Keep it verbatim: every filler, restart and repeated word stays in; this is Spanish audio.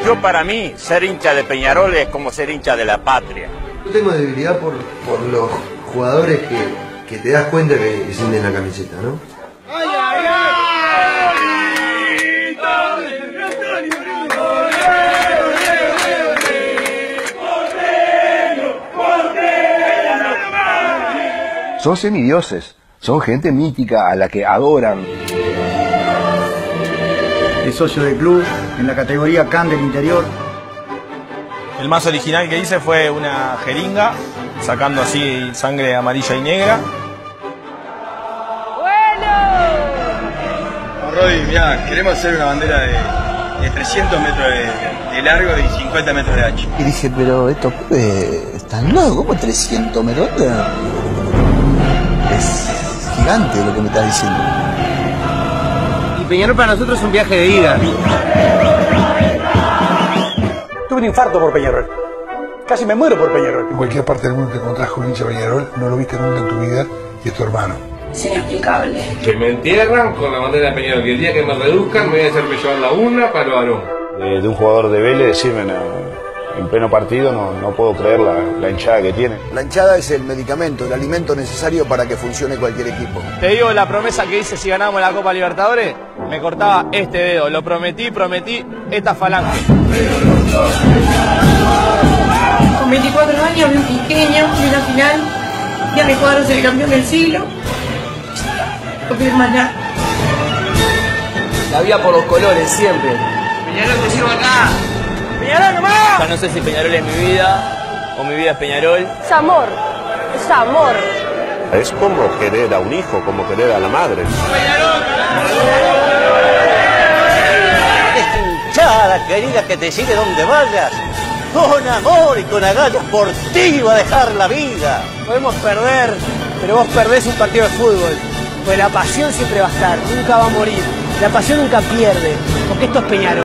Yo para mí, ser hincha de Peñarol es como ser hincha de la patria. Yo tengo debilidad por, por los jugadores que, que te das cuenta que sienten la camiseta, ¿no? ¡Ay, ay, ay! Son semidioses, son gente mítica a la que adoran. Es socio del club en la categoría Can del interior. El más original que hice fue una jeringa, sacando así sangre amarilla y negra. ¡Bueno! Roy, mirá, queremos hacer una bandera de, de trescientos metros de, de largo y cincuenta metros de ancho. Y dije, pero estos pibes están locos, ¿cómo trescientos metros? Es gigante lo que me estás diciendo. Y Peñarol para nosotros es un viaje de ida. Tuve un infarto por Peñarol. Casi me muero por Peñarol. En cualquier parte del mundo te encontrás con un hincha Peñarol, no lo viste nunca en tu vida y es tu hermano. Es inexplicable. Que me entierran con la bandera de Peñarol, que el día que me reduzcan me voy a hacer llevar la urna para el varón. De, de un jugador de Vélez decirme no, en pleno partido no, no puedo creer la, la hinchada que tiene. La hinchada es el medicamento, el alimento necesario para que funcione cualquier equipo. Te digo la promesa que hice si ganamos la Copa Libertadores, me cortaba este dedo, lo prometí, prometí esta falange. Con veinticuatro años, vi un pequeño, vi una final, ya mi cuadro es el campeón del siglo. No pides más nada. La vía por los colores, siempre. Peñarol, te sirvo acá. ¡Peñarol nomás! Ya no sé si Peñarol es mi vida o mi vida es Peñarol. Es amor, es amor. Es como querer a un hijo, como querer a la madre. Esta hinchada querida que te sigue donde vayas, con amor y con agallas por ti va a dejar la vida. Podemos perder, pero vos perdés un partido de fútbol. Pues la pasión siempre va a estar, nunca va a morir. La pasión nunca pierde, porque esto es Peñarol.